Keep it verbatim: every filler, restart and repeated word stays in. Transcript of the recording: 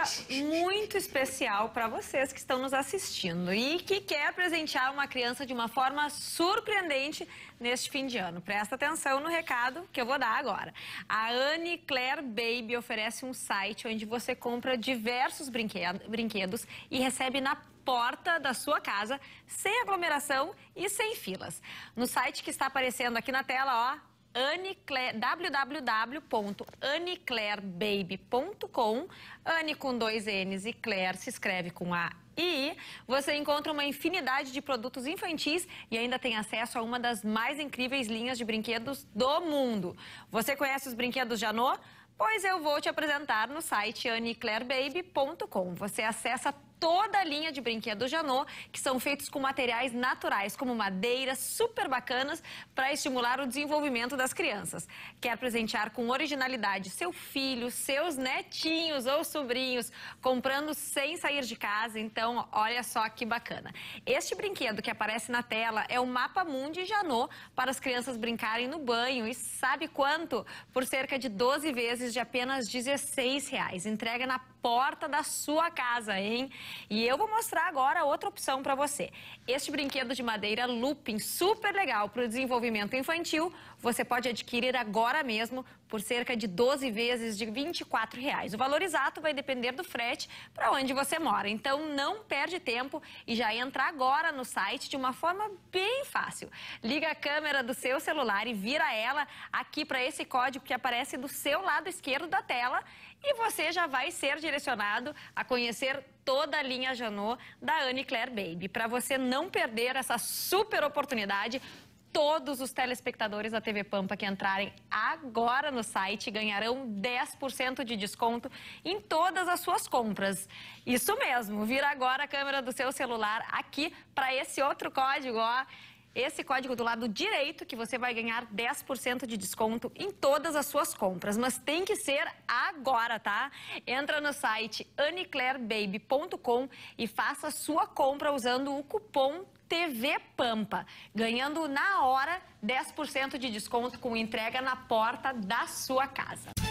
muito especial para vocês que estão nos assistindo e que quer presentear uma criança de uma forma surpreendente neste fim de ano. Presta atenção no recado que eu vou dar agora. A Anne Claire Baby oferece um site onde você compra diversos brinquedos e recebe na porta da sua casa, sem aglomeração e sem filas. No site que está aparecendo aqui na tela, ó, Anne Claire, w w w ponto anne claire baby ponto com, Anne com dois N's e Claire se escreve com A I, você encontra uma infinidade de produtos infantis e ainda tem acesso a uma das mais incríveis linhas de brinquedos do mundo. Você conhece os brinquedos Janot? Pois eu vou te apresentar no site anne claire baby ponto com. Você acessa toda a linha de brinquedos Janot, que são feitos com materiais naturais, como madeira, super bacanas, para estimular o desenvolvimento das crianças. Quer presentear com originalidade seu filho, seus netinhos ou sobrinhos, comprando sem sair de casa? Então, olha só que bacana. Este brinquedo que aparece na tela é o Mapa Mundi Janot, para as crianças brincarem no banho. E sabe quanto? Por cerca de doze vezes de apenas dezesseis reais. Entrega na porta da sua casa, hein? E eu vou mostrar agora outra opção para você. Este brinquedo de madeira looping, super legal para o desenvolvimento infantil, você pode adquirir agora mesmo por cerca de doze vezes de vinte e quatro reais. O valor exato vai depender do frete para onde você mora. Então não perde tempo e já entra agora no site de uma forma bem fácil. Liga a câmera do seu celular e vira ela aqui para esse código que aparece do seu lado esquerdo da tela e você já vai ser direcionado a conhecer toda a linha Janot da Anne Claire Baby. Para você não perder essa super oportunidade, todos os telespectadores da T V Pampa que entrarem agora no site ganharão dez por cento de desconto em todas as suas compras. Isso mesmo, vira agora a câmera do seu celular aqui para esse outro código, ó. Esse código do lado direito que você vai ganhar dez por cento de desconto em todas as suas compras, mas tem que ser agora, tá? Entra no site anne claire baby ponto com e faça sua compra usando o cupom T V Pampa, ganhando na hora dez por cento de desconto com entrega na porta da sua casa.